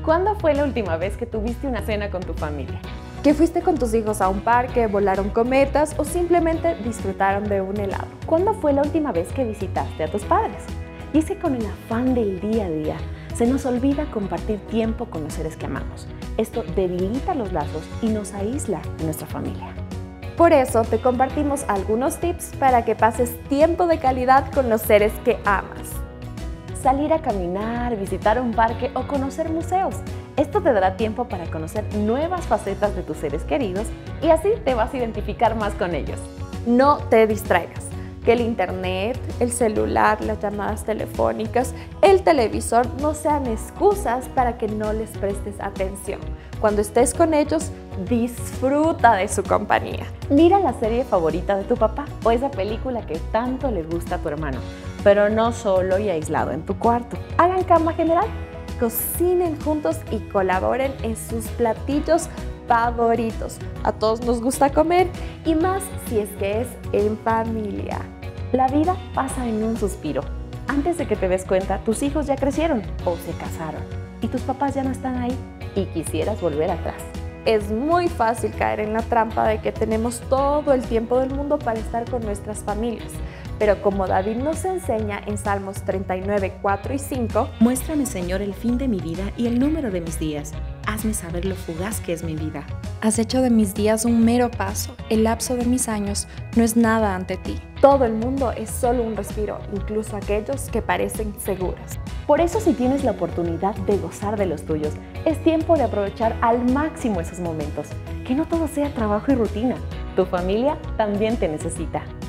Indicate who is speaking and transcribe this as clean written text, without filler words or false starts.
Speaker 1: ¿Cuándo fue la última vez que tuviste una cena con tu familia?
Speaker 2: ¿Que fuiste con tus hijos a un parque, volaron cometas o simplemente disfrutaron de un helado?
Speaker 1: ¿Cuándo fue la última vez que visitaste a tus padres? Y es que con el afán del día a día, se nos olvida compartir tiempo con los seres que amamos. Esto debilita los lazos y nos aísla de nuestra familia.
Speaker 2: Por eso te compartimos algunos tips para que pases tiempo de calidad con los seres que amas.
Speaker 1: Salir a caminar, visitar un parque o conocer museos. Esto te dará tiempo para conocer nuevas facetas de tus seres queridos y así te vas a identificar más con ellos.
Speaker 2: No te distraigas. Que el internet, el celular, las llamadas telefónicas, el televisor no sean excusas para que no les prestes atención. Cuando estés con ellos, disfruta de su compañía.
Speaker 1: Mira la serie favorita de tu papá o esa película que tanto le gusta a tu hermano, pero no solo y aislado en tu cuarto. Hagan cama general.
Speaker 2: Cocinen juntos y colaboren en sus platillos favoritos. A todos nos gusta comer y más si es que es en familia.
Speaker 1: La vida pasa en un suspiro. Antes de que te des cuenta, tus hijos ya crecieron o se casaron y tus papás ya no están ahí y quisieras volver atrás.
Speaker 2: Es muy fácil caer en la trampa de que tenemos todo el tiempo del mundo para estar con nuestras familias. Pero como David nos enseña en Salmos 39, 4 y 5,
Speaker 3: muéstrame, Señor, el fin de mi vida y el número de mis días. Hazme saber lo fugaz que es mi vida.
Speaker 4: Has hecho de mis días un mero paso. El lapso de mis años no es nada ante ti.
Speaker 2: Todo el mundo es solo un respiro, incluso aquellos que parecen seguros.
Speaker 1: Por eso, si tienes la oportunidad de gozar de los tuyos, es tiempo de aprovechar al máximo esos momentos. Que no todo sea trabajo y rutina. Tu familia también te necesita.